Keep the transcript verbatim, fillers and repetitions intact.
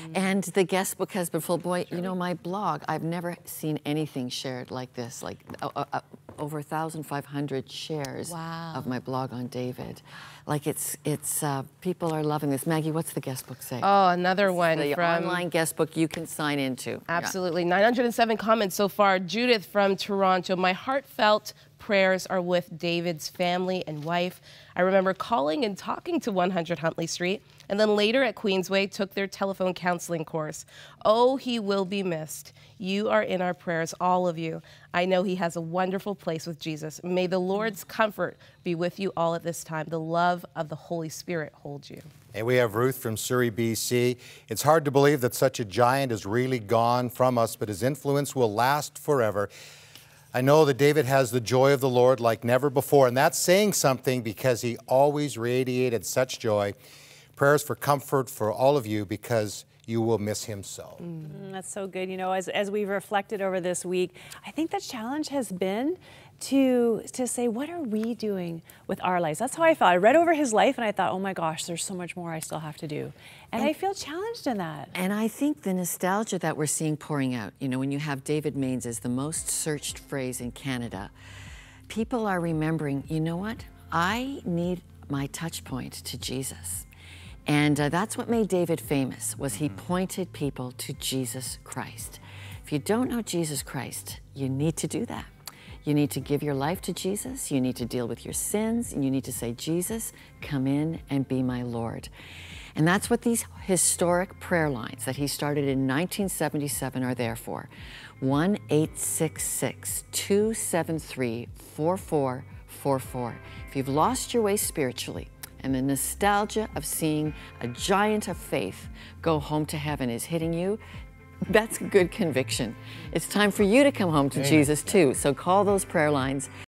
And the guest book has been full. Boy, you know, my blog, I've never seen anything shared like this, like uh, uh, over one thousand five hundred shares wow. of my blog on David. Like it's, it's uh, people are loving this. Maggie, what's the guest book say? Oh, another one the from... online guest book you can sign into. Absolutely. Yeah. nine hundred seven comments so far. Judith from Toronto. My heartfelt prayers are with David's family and wife. I remember calling and talking to one hundred Huntley Street, and then later at Queensway took their telephone counseling course. Oh, he will be missed. You are in our prayers, all of you. I know he has a wonderful place with Jesus. May the Lord's comfort be with you all at this time. The love of the Holy Spirit hold you. And we have Ruth from Surrey, B C. It's hard to believe that such a giant is really gone from us, but his influence will last forever. I know that David has the joy of the Lord like never before, and that's saying something because he always radiated such joy. Prayers for comfort for all of you because you will miss him so. Mm, that's so good. You know, as, as we've reflected over this week, I think the challenge has been to, to say, what are we doing with our lives? That's how I felt. I read over his life and I thought, oh my gosh, there's so much more I still have to do. And, and I feel challenged in that. And I think the nostalgia that we're seeing pouring out, you know, when you have David Mainse as the most searched phrase in Canada, people are remembering, you know what? I need my touch point to Jesus. And uh, that's what made David famous, was he pointed people to Jesus Christ. If you don't know Jesus Christ, you need to do that. You need to give your life to Jesus, you need to deal with your sins, and you need to say, Jesus, come in and be my Lord. And that's what these historic prayer lines that he started in nineteen seventy-seven are there for. one eight six six, two seven three, four four four four. If you've lost your way spiritually, and the nostalgia of seeing a giant of faith go home to heaven is hitting you, that's good conviction. It's time for you to come home to Jesus too. So call those prayer lines.